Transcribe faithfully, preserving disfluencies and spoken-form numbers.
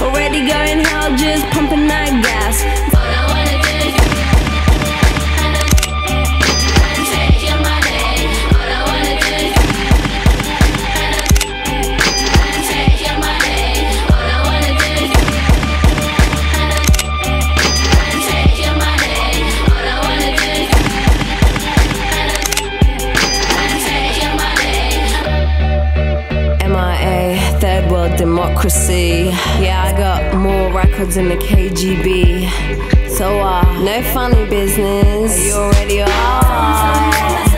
Already going hell, just pumping that gas. All I wanna do is take your money. All I wanna do is take your money. All I wanna do is take your money. All I wanna do is take your money. M I A, third world democracy. Yeah, I got more records than the K G B. So uh, no funny business. You already are.